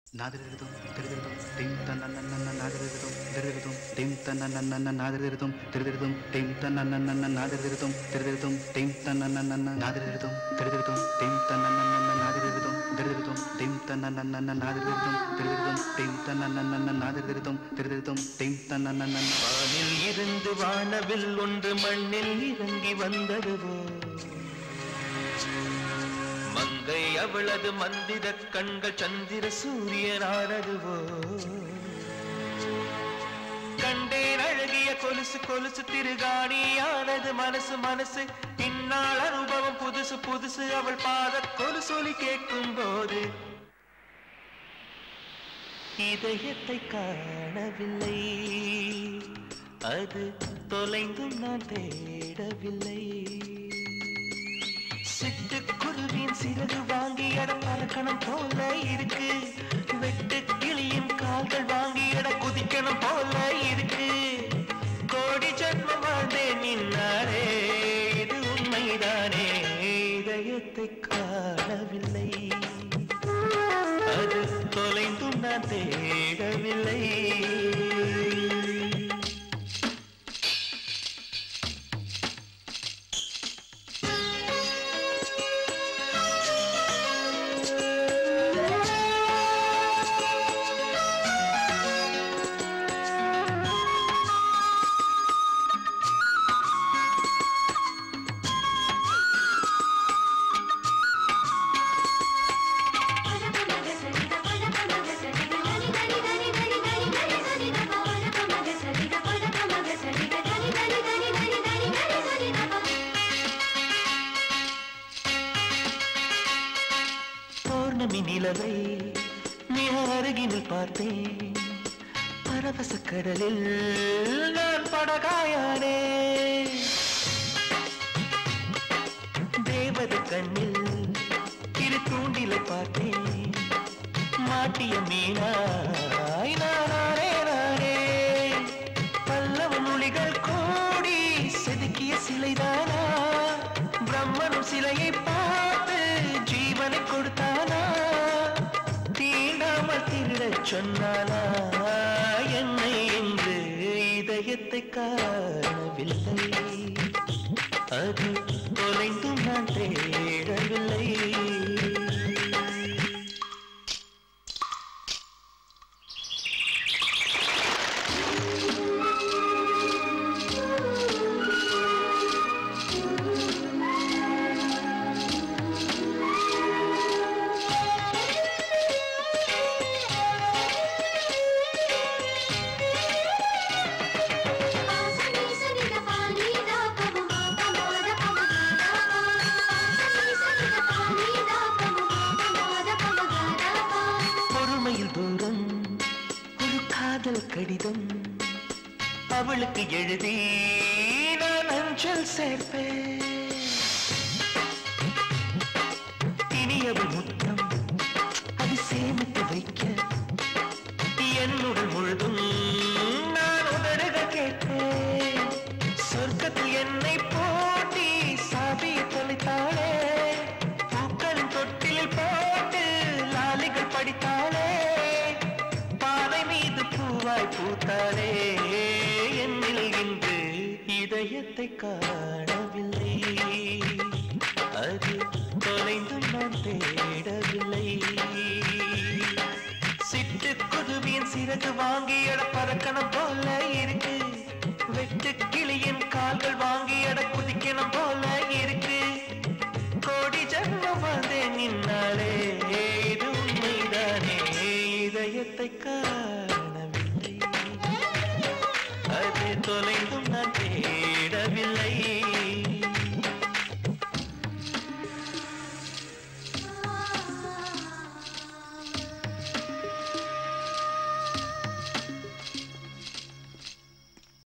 நாதிரிதும் திருதிருதும் டிம் தன்னன்னன்ன நாதிரிதும் திருதிருதும் டிம் தன்னன்னன்ன நாதிரிதும் திருதிருதும் டிம் தன்னன்னன்ன நாதிரிதும் திருதிருதும் டிம் தன்னன்னன்ன நாதிரிதும் திருதிருதும் டிம் தன்னன்னன்ன நாதிரிதும் திருதிருதும் டிம் தன்னன்னன்ன நாதிரிதும் திருதிருதும் டிம் தன்னன்னன்ன நாதிரிதும் திருதிருதும் டிம் தன்னன்னன்ன வானில் இருந்து வானவில் ஒன்று மண்ணில் இறங்கி வந்ததுவோ மங்கை அவளது மந்திர கண்கள் சந்திர சூரியனானதுவோ கண்டேன் அழகிய கொலுசு கொலுசு திருகாணியானது மனசு மனசு இந்நாள் அனுபவம் புதுசு புதுசு அவள் பாத கொலுசொலி கேட்கும் போது இதயத்தை காணவில்லை அது தொலைந்தும் நான் தேடவில்லை சிட்டுக்குருவின் சிறகு வாங்கி எட பறக்கணும் போல இருக்கு வெட்டு கிளியின் கால்கள் வாங்கி எட குதிக்கணும் போல இருக்கு கோடி ஜன்மம் வாழ்ந்தேன் நின்னாரே இது உண்மைதானே இதயத்தை காணவில்லை அது தொலைந்தும் நான் தேடவில்லை நிலவை மிக அருகினில் பார்த்தேன் பரவச கடலில் நான் படகாயானே தேவத கண்ணில் இரு தூண்டிலை பார்த்தேன் மாட்டிய மீனாய் நானே நானே பல்லவ மொழிகள் கோடி செதுக்கிய சிலைதானா பிரம்மனும் சிலையை பார்த்து ஜீவனை கொடுத்தானா தீண்டாமல் திருடச் சொன்னானா என்னை என்று இதயத்தை காணவில்லை அது தொலைந்தும் நான் தேடவில்லை கடிதம் அவளுக்கு எழுதி நான் அஞ்சல் சேர்ப்பேன் இனியவள் முத்தம் அது சேமித்து வைக்க என்னுடன் முழுதும் நான் உதடுக கேட்பேன் சொர்க்கத்தில் என்னை போட்டி சாபியை தொலைத்தாளே பூக்களின் தொட்டில் போட்டு லாலிகள் படித்தாளே பூத்தாலே என்னில் இன்று இதயத்தை காணவில்லை அது தொலைந்தும் நான் தேடவில்லை சிட்டுக்குருவியின் சிறகு வாங்கி எட பறக்கணும் போல இருக்கு வெட்டு கிளியின் கால்கள் வாங்கி எட குதிக்கணும் போல இருக்கு கோடி ஜன்மம் வந்தேன் நின்னாலே இது உண்மைதானே இதயத்தை காணவில்லை அது தொலை